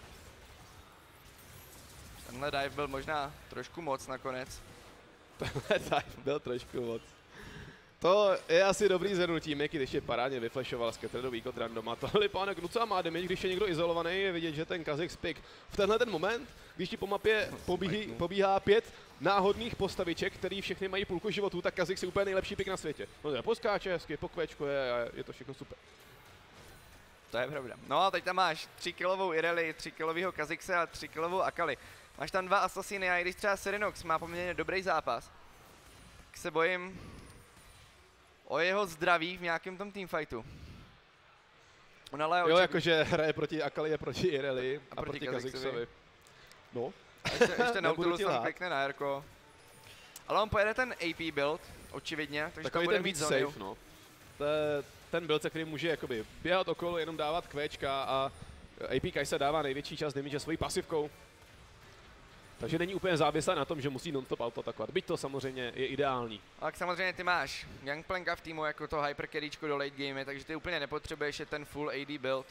Tenhle dive byl možná trošku moc nakonec. Tenhle dive byl trošku moc. To je asi dobrý zhrnutí. Make It ještě parádně vyflashoval scatteredový kód randoma. Tohle Pánek docela má damage, když je někdo izolovaný, je vidět, že ten Kha'Zix pick v tenhle ten moment, když ti po mapě pobíhí, pobíhá pět náhodných postaviček, který všechny mají půlku životů, tak Kha'Zix je úplně nejlepší pick na světě. No poskáče, hezky, pokvéčkuje a je to všechno super. To je pravda. No a teď tam máš tři kilovou Irelie, tři kilovýho Kha'Zixe a tři kilovou Akali. Máš tam dva asasiny a i když třeba Serenox má poměrně dobrý zápas, tak se bojím o jeho zdraví v nějakém tom teamfightu. On ale jo, jakože hraje proti Akali a proti Irelie a, a proti, proti Kha'Zixovi. No. A ještě, ještě Nautilus tam klikne na Jarko. Ale on pojede ten A P build, očividně, takže takový to bude ten víc safe, no. To je ten build, se který může jakoby běhat okolo, jenom dávat kvéčka a A P Kai'Sa dává největší čas damage svojí pasivkou. Takže není úplně závislá na tom, že musí non-stop autoatakovat, byť to samozřejmě je ideální. Tak samozřejmě ty máš Gangplanka v týmu jako to hypercarryčko do late game, takže ty úplně nepotřebuješ je ten full A D build.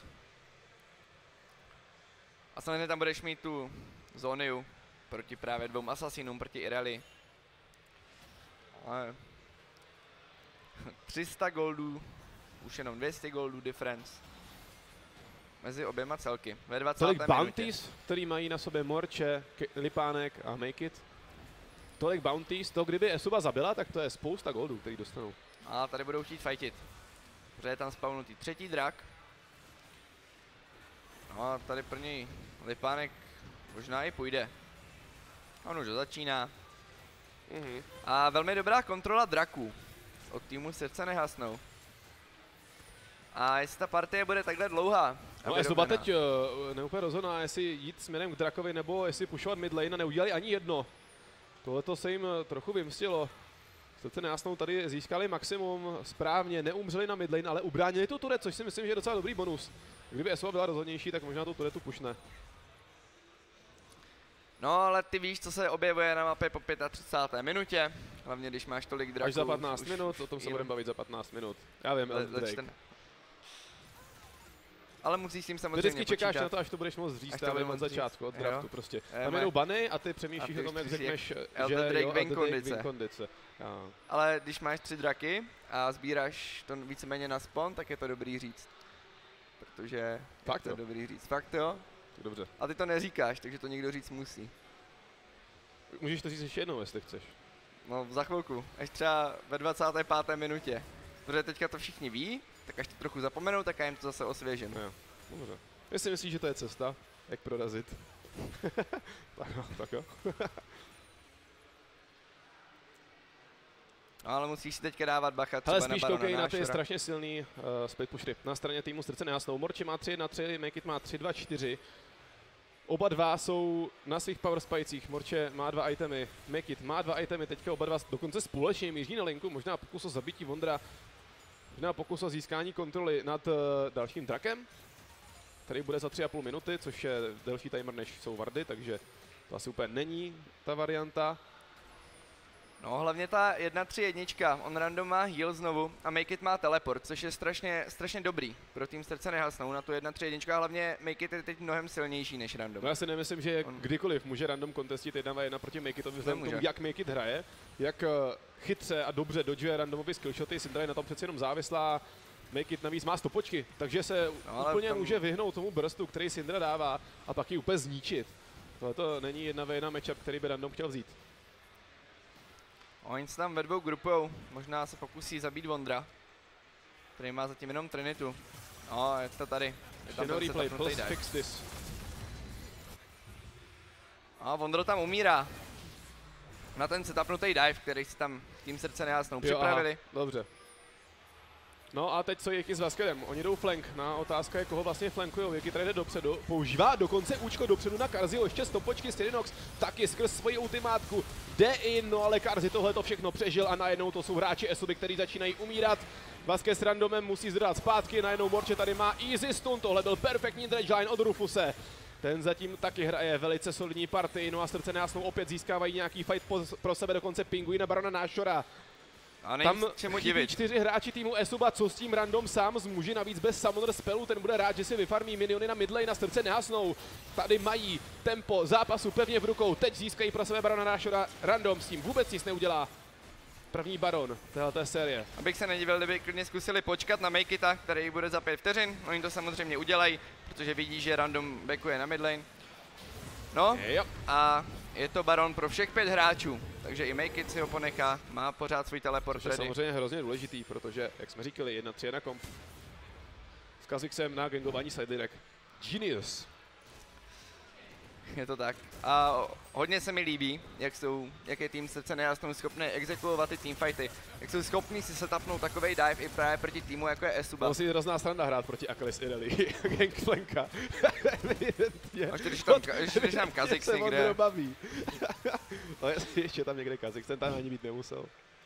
A samozřejmě tam budeš mít tu Zoniu proti právě dvou asasinům, proti Irelie. Ale tři sta goldů, už jenom dvě stě goldů difference mezi oběma celky. Ve dvacáté Tolik bounties, který mají na sobě Morče, Lipánek a Make It. Tolik bounties, to kdyby eSuba zabila, tak to je spousta goldů, který dostanou. A tady budou chtít fightit. Protože je tam spawnutý třetí drak. No a tady pro něj Lipánek možná i půjde. On už začíná. Mm-hmm. A velmi dobrá kontrola draků od týmu srdce nehasnou. A jestli ta partie bude takhle dlouhá. No eSuba teď uh, neúplně rozhodná, jestli jít směrem k drakovi nebo jestli pušovat mid lane a neudělali ani jedno. Tohleto se jim trochu vymstilo. Srdce nehasnou tady získali maximum správně, neumřeli na mid lane, ale ubránili tu turret, což si myslím, že je docela dobrý bonus. Kdyby eSuba byla rozhodnější, tak možná tu turretu pušne. No ale ty víš, co se objevuje na mapě po třicáté páté minutě, hlavně když máš tolik draků. Až za patnáct minut, o tom se budeme bavit za patnáct minut. Já vím, le, le, ten... Ale musíš s tím samozřejmě vždycky čekáš počítat. Na to, až to budeš moc říct, ale od začátku, od draftu prostě. Tam jedou bany a ty přemýšlíš o tom, jak řekneš, že Elden jo, win kondice. kondice. Ale když máš tři draky a sbíráš to víceméně na spawn, tak je to dobrý říct. Protože fakt to je dobrý říct. Fakt jo? Tak dobře. A ty to neříkáš, takže to někdo říct musí. Můžeš to říct ještě jednou, jestli chceš. No za chvilku, až třeba ve dvacáté páté minutě. Protože teďka to všichni ví, tak až to trochu zapomenou, tak já jim to zase osvěžím. Jo, dobře. Jestli myslíš, že to je cesta, jak prorazit. tak jo, tak jo. No, ale musíš si teďka dávat bacha třeba ale spíš na koukej na ty strašně silný uh, split pushry. Na straně týmu srdce nehasnou. Morče má tři jedna tři, Make It má tři dva čtyři. Oba dva jsou na svých power spikecích. Morče má dva itemy, Make It má dva itemy, teďka oba dva dokonce společně míří na linku, možná pokus o zabití Wondera, možná pokus o získání kontroly nad uh, dalším drakem, který bude za tři a půl minuty, což je delší timer než jsou wardy, takže to asi úplně není ta varianta. No hlavně ta jedna tři jedna, on random má heal znovu a Make It má teleport, což je strašně, strašně dobrý pro tým srdce nehasnou na tu jedna tři jedna, hlavně Make It je teď mnohem silnější než random. No já si nemyslím, že on... kdykoliv může random contestit jedna na jedna proti Make Itovi, vzhledem k tomu, jak Make It hraje, jak chytře a dobře dodžuje randomový skillshoty, Syndra je na tom přeci jenom závislá. Make It navíc má stopočky, takže se no, úplně tam... může vyhnout tomu burstu, který Syndra dává a pak ji úplně zničit. Tohle to není jedna na jedna matchup, který by random chtěl vzít. Oni se tam ve dvou grupujou, možná se pokusí zabít Vondra, který má zatím jenom Trinitu. No, je to tady. Je tam replay, plus fix this. A Vondro tam umírá. Na ten setupnutý dive, který si tam tým srdce nehasnou připravili. Aha, dobře. No a teď co Jeki s Vaskedem? Oni jdou flank. No, otázka je, koho vlastně flankujou. Jeki tady jde dopředu, používá dokonce účko dopředu na Karzio, ještě stopočky Styrinox, taky skrz svoji ultimátku jde in, no ale Karzi tohle to všechno přežil a najednou to jsou hráči Esuby, kteří začínají umírat. Vasquez s randomem musí zdodat zpátky, najednou Morče tady má easy stun, tohle byl perfektní dredge line od Rufuse. Ten zatím taky hraje velice solidní partii, no a srdce nehasnou opět získávají nějaký fight po, pro sebe, dokonce pingují na Barona Nášora. A tam čemu chybí divit. čtyři hráči týmu Esuba, co s tím random sám zmůže, navíc bez summoner spellu, ten bude rád, že si vyfarmí miniony na midlane, na srdce nehasnou. Tady mají tempo zápasu pevně v rukou, teď získají pro sebe Barona Nášora, random s tím vůbec nic neudělá. První baron téhleté série. Abych se nedivil, kdyby klidně zkusili počkat na Make Ita, který bude za pět vteřin, oni to samozřejmě udělají, protože vidí, že random backuje na midlane. No jo. A je to baron pro všech pět hráčů, takže i Make It si ho ponechá, má pořád svůj teleport ready. To je samozřejmě hrozně důležitý, protože, jak jsme říkali, jedna tři jedna komp. S Kha'Zixem na gangování side direct. Genius. Je to tak. A hodně se mi líbí, jak, jsou, jak je tým srdce nehasnou schopný exekuovat ty teamfighty. Jak jsou schopní si setupnout takovej dive i právě proti týmu, jako je Esuba. Musí hrozná sranda hrát proti Akalis Ireli. Gangplanka. Až když tam, když tam Kha'Zix někde. Se on baví. No ještě tam někde Kha'Zix, ten tam ani být nemusel.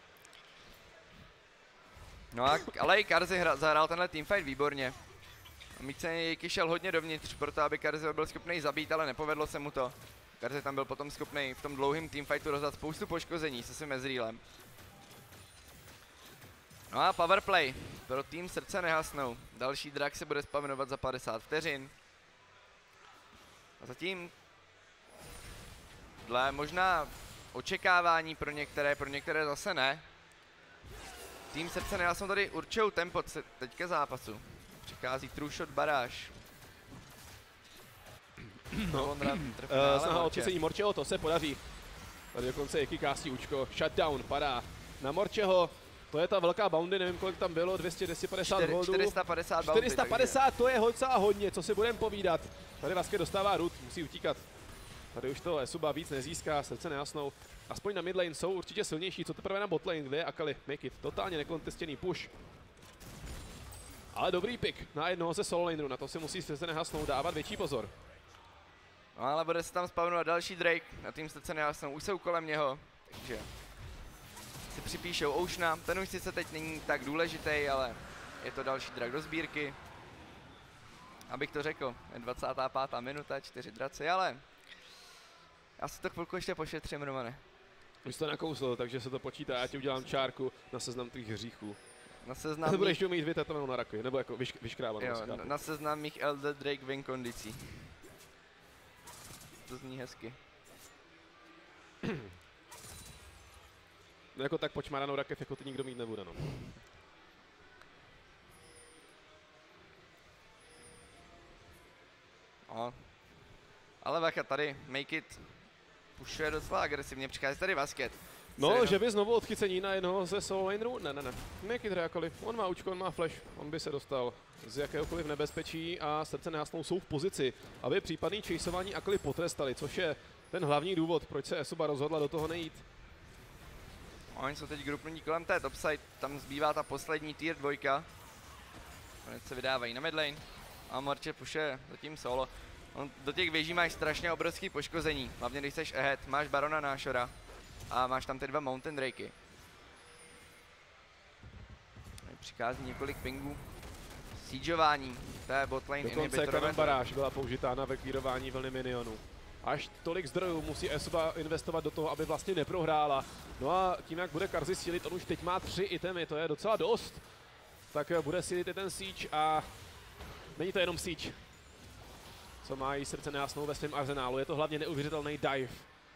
No a, ale i Karzi zahrál tenhle teamfight výborně. Míceně Jejky šel hodně dovnitř, proto aby Karzi byl schopný zabít, ale nepovedlo se mu to. Karzi tam byl potom schopný v tom dlouhém teamfightu rozdat spoustu poškození se svým Ezrealem. No a powerplay pro tým srdce nehasnou. Další drak se bude spawnovat za padesát vteřin. A zatím dle možná očekávání pro některé, pro některé zase ne. Tým srdce nehasnou tady určují tempo teďka zápasu. Přichází true shot baráž. No, uh, snaha o odchycení Morčeho, to se podaří. Tady dokonce Jeki kásí účko, shutdown, padá na Morčeho. To je ta velká bounty, nevím kolik tam bylo, dvě stě, dvě stě padesát goldů. čtyři sta padesát bounty. čtyři sta padesát, takže... to je docela hodně, co si budeme povídat. Tady Vasquez dostává root, musí utíkat. Tady už to Esuba víc nezíská, srdce nehasnou. Aspoň na midlane jsou určitě silnější, co teprve na botlane, kde je Akali, Make It, totálně nekontestěný push. Ale dobrý pick na jednoho ze solo lanerů, na to si musí srdce nehasnou dávat větší pozor. No ale bude se tam spawnovat další Drake, na tým srdce nehasnou, už jsou kolem něho, takže si připíšou Oceana, ten už sice teď není tak důležitý, ale je to další drak do sbírky. Abych to řekl, je dvacátá pátá minuta, čtyři draci, ale já si to chvilku ještě pošetřím, Romane. Už to nakousl, takže se to počítá, já ti udělám čárku na seznam tvých hříchů. Na seznam mých... budeš mít vytetovanou na raky, nebo jako vyš, vyškrávanou. Jo, na, na seznam mých Elder Drake win kondicí. To zní hezky. No jako tak počmáranou rakev, jako ty nikdo mít nebude, no. No. Ale bacha, tady Make It pušuje docela agresivně, přichází tady Vasquez. No, jenom... že by znovu odchycení na jednoho ze solo lanerů? Ne, ne, ne. Make It hraje jakkoliv. On má účko, on má flash, on by se dostal z jakéhokoliv nebezpečí a srdce nehasnou jsou v pozici, aby případný chaseování Akali potrestali, což je ten hlavní důvod, proč se Esuba rozhodla do toho nejít. Oni jsou teď grupní kolem té topside, tam zbývá ta poslední tier dvojka. Konec se vydávají na midlane a Morče puše zatím solo. On, do těch věží máš strašně obrovský poškození, hlavně když jsi ahead, máš Barona Nášora a máš tam ty dva Mountain Drakey. Přichází několik pingů. Siegeování té botlane inhibitorové. Dokonce baráž byla použitá na vekvírování vlny minionů. až tolik zdrojů musí Esuba investovat do toho, aby vlastně neprohrála. No a tím, jak bude Carzzy sílit, on už teď má tři itemy, to je docela dost. Tak bude sílit i ten Siege a není to jenom Siege, co má jí srdce nejasnou ve svém arzenálu. Je to hlavně neuvěřitelný dive.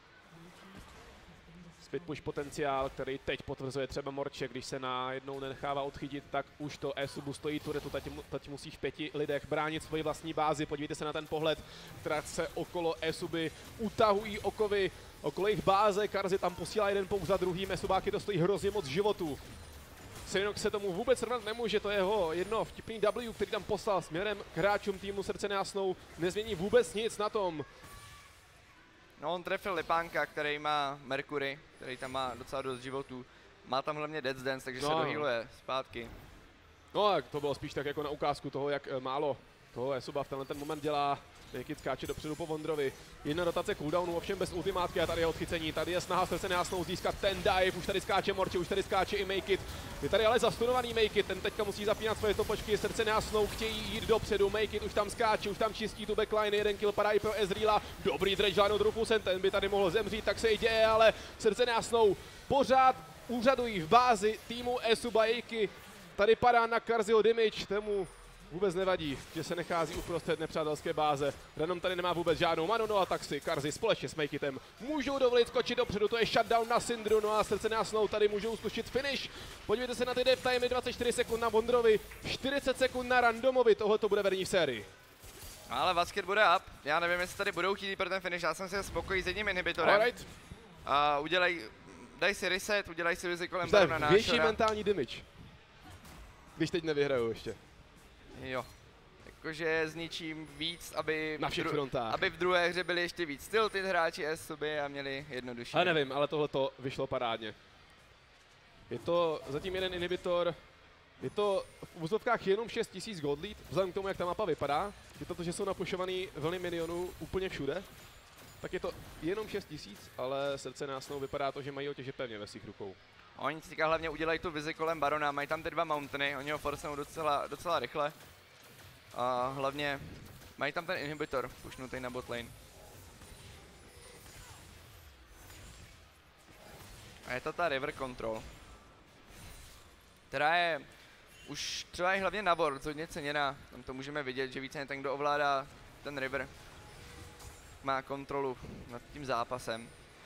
Split push potenciál, který teď potvrzuje třeba Morče, když se najednou nenechává odchytit, tak už to Esubu stojí turetu, teď, teď musí v pěti lidech bránit svoji vlastní bázi. Podívejte se na ten pohled, která se okolo Esuby utahují okovy, okolo jejich báze. Carzzy tam posílá jeden pouk za druhým, Esubáky to stojí hrozně moc životů. Xenox se tomu vůbec srovnat nemůže, to je jeho jedno vtipný W, který tam poslal směrem k hráčům týmu srdce nejasnou, nezmění vůbec nic na tom. No, on trefil Lipánka, který má Mercury, který tam má docela dost životů. Má tam hlavně Death's Dance, takže no, se dohealuje zpátky. No a to bylo spíš tak jako na ukázku toho, jak málo toho Esuba v tenhle ten moment dělá. Make It skáče dopředu po Vondrovi. Jedna rotace cooldownu, ovšem bez ultimátky a tady je odchycení. Tady je snaha srdce nejasnou získat ten dive, už tady skáče Morče, už tady skáče i Make It. Je tady ale zastunovaný Make It, ten teďka musí zapínat svoje topočky, srdce nejasnou chtějí jít dopředu. Make It už tam skáče, už tam čistí tu backline, jeden kill padá i pro Ezreala. Dobrý dredge line od Rufusem, ten by tady mohl zemřít, tak se i děje, ale srdce nejasnou pořád úřadují v bázi týmu Esuba. Jejky tady padá na Carzzyho damage, tomu vůbec nevadí, že se nechází uprostřed nepřátelské báze. Random tady nemá vůbec žádnou manu, no a tak si Carzzy společně s Make Item můžou dovolit skočit dopředu, to je shutdown na Syndru, no a srdce nejasnou tady můžou zkusit finish. Podívejte se na ty dev timey, dvacet čtyři sekund na Vondrovi, čtyřicet sekund na Randomovi, tohle to bude vedení v sérii. Ale Vasket bude up, já nevím, jestli tady budou chtít pro ten finish, já jsem si spokojí s jedním inhibitorem. Alright. A udělej, daj si reset, udělej si vizi kolem Barona Nášora. Větší mentální damage, když teď nevyhrajou ještě. Jo, jakože zničím víc, aby, na všech frontách, aby v druhé hře byli ještě víc tilted hráči Esuby a měli jednodušší. Ale nevím, ale tohle to vyšlo parádně. Je to zatím jeden inhibitor, je to v úzovkách jenom šest tisíc gold lead, vzhledem k tomu, jak ta mapa vypadá. Je to to, že jsou napušovaný vlny minionů úplně všude, tak je to jenom šest tisíc, ale srdce nejasnou vypadá to, že mají otěže pevně ve svých rukou. Oni teďka hlavně udělají tu vizi kolem Barona, mají tam ty dva mountainy, oni ho forcenou docela, docela rychle. A hlavně mají tam ten inhibitor pušnutý na botlane. A je to ta river control, která je už třeba i hlavně na Worlds hodně ceněná. Tam to můžeme vidět, že více ten, kdo ovládá ten river, má kontrolu nad tím zápasem.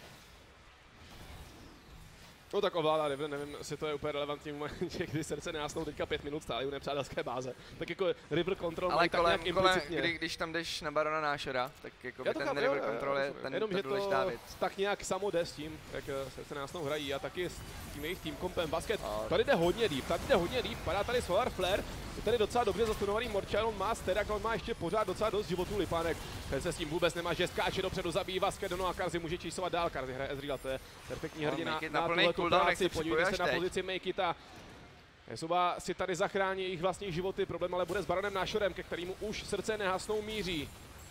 No tak ovládá River, nevím, jestli to je úplně relevantní v momentě, kdy srdce nejasnou teďka pět minut stále u nepřátelské báze. Tak jako River Control ale mají kolem, tak nějak kolem, implicitně. Kdy, když tam jdeš na Barona Nášora, tak jako ten chápu, River jo, Control je jo, ten, jenom, ta že důležitá to věc. tak nějak samo jde s tím, jak srdce nejasnou hrají a taky s tím jejich tým kompem Basket. Tady jde hodně deep, tady jde hodně deep, padá tady Solar Flare, je tady docela dobře zastunovaný Morče, on má sterak, on má ještě pořád docela dost životů Lipánek. Ten se s tím vůbec nemá, že skáče dopředu, zabíjí Basket, no a Carzzy může čísovat dál, Carzzy hraje Ezreala, to je perfektní hrdina na, na tuhletu práci, podívejte se na pozici Make Ita. Esuba si tady zachrání jejich vlastní životy, problém ale bude s Baronem Nášorem, ke kterému už srdce nejasnou míří.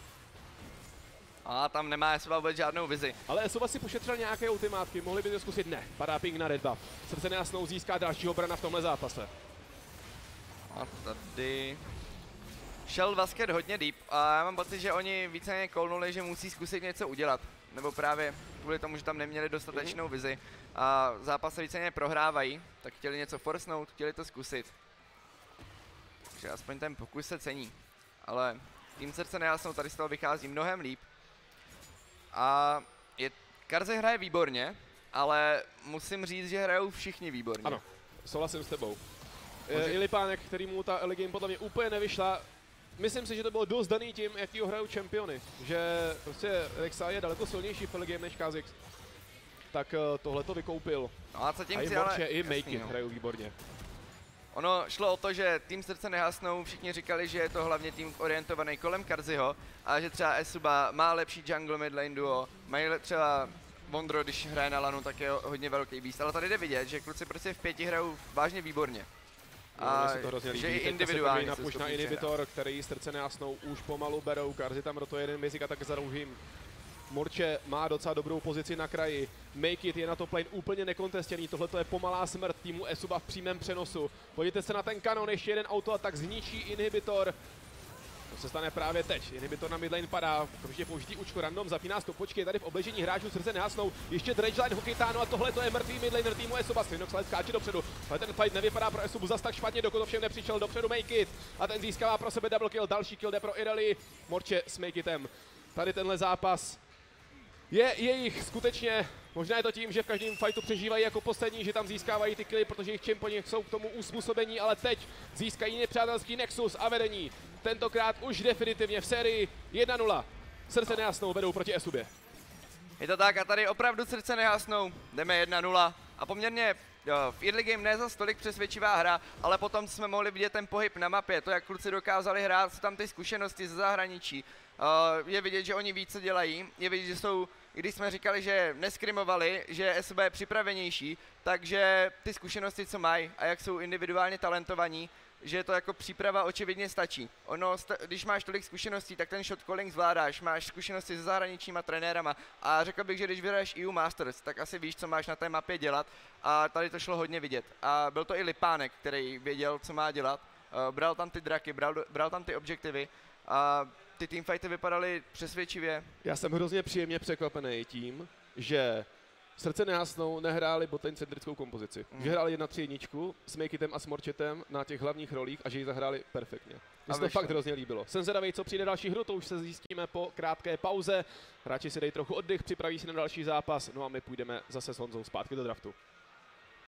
A tam nemá Esuba vůbec žádnou vizi. Ale Esuba si pošetřil nějaké ultimátky, mohli by to zkusit? Ne, padá ping na red buff. Srdce nejasnou získá dalšího brana v tomhle zápase. A tady šel Vasket hodně deep a já mám pocit, že oni víceméně kolnuli, že musí zkusit něco udělat. Nebo právě kvůli tomu, že tam neměli dostatečnou vizi a zápas se víceméně prohrávají, tak chtěli něco forcenout, chtěli to zkusit. Takže aspoň ten pokus se cení. Ale tým srdce nejasnou tady z toho vychází mnohem líp. A je, Carzzy hraje výborně, ale musím říct, že hrajou všichni výborně. Ano, souhlasím s tebou. Může... I Lipánek, který mu ta early game podle mě úplně nevyšla. Myslím si, že to bylo dost daný tím, jaký ho hrajou čempiony. Že prostě Rek'Sai je daleko silnější v early game než Kha'Zix. Tak tohle to vykoupil. No a co tím a i chci, Morče, ale... i Make Jasný, It no. hrajou výborně. Ono šlo o to, že tým srdce nehasnou, všichni říkali, že je to hlavně tým orientovaný kolem Carzzyho a že třeba Esuba má lepší jungle mid lane duo, mají třeba Vondro, když hraje na lanu, tak je hodně velký beast, ale tady jde vidět, že kluci prostě v pěti hrajou vážně výborně. A no, se to hrozně líbí. Že i Teďka individuálně se napuš na inhibitor, který srdce nejasnou už pomalu berou. Carzzy tam rotuje jeden Myzik a tak za druhým. Morče má docela dobrou pozici na kraji. Make It je na top lane úplně nekontestěný. Tohle je pomalá smrt týmu Esuba v přímém přenosu. Podívejte se na ten kanon, ještě jeden auto a tak zničí inhibitor. To se stane právě teď. Inhibitor na midlane padá, okamžitě použitý účko random, zapíná stopočky, je tady v obležení hráčů, srdce nehasnou. Ještě Dredgeline Hokitáno a tohle to je mrtvý midlaner týmu Esuba. Svinox ale skáče dopředu, ale ten fight nevypadá pro Esubu zas tak špatně, dokud ovšem nepřišel dopředu Make It. A ten získává pro sebe double kill, další kill jde pro Irelie. Morče s Make Item. Tady tenhle zápas je jejich skutečně, možná je to tím, že v každém fightu přežívají jako poslední, že tam získávají ty killy, protože jejich čemponi jsou k tomu uspůsobení, ale teď získají nepřátelský Nexus a vedení. Tentokrát už definitivně v sérii jedna nula. Srdce nehasnou, vedou proti Esubě. Je to tak a tady opravdu srdce nehasnou, jdeme jedna nula a poměrně jo, v early game ne za tolik přesvědčivá hra, ale potom jsme mohli vidět ten pohyb na mapě, to jak kluci dokázali hrát, jsou tam ty zkušenosti ze zahraničí. Uh, je vidět, že oni více dělají, je vidět, že jsou, když jsme říkali, že neskrimovali, že S B je připravenější, takže ty zkušenosti, co mají a jak jsou individuálně talentovaní, že to jako příprava očividně stačí. Ono, když máš tolik zkušeností, tak ten shot calling zvládáš, máš zkušenosti se zahraničníma trenérama a řekl bych, že když vyhraješ E U Masters, tak asi víš, co máš na té mapě dělat a tady to šlo hodně vidět. A byl to i Lipánek, který věděl, co má dělat, uh, bral tam ty draky, bral, bral tam ty objektivy a ty teamfighty vypadaly přesvědčivě. Já jsem hrozně příjemně překvapený tím, že Srdce nehasnou nehráli botlane centrickou kompozici. Mm. Že hráli jedna tři jedničku s Makeitem a s Morchetem na těch hlavních rolích a že ji zahráli perfektně. Mně se to fakt hrozně líbilo. Jsem zvědavý, co přijde další hru, to už se zjistíme po krátké pauze. Hráči si dají trochu oddych, připraví si na další zápas, no a my půjdeme zase s Honzou zpátky do draftu.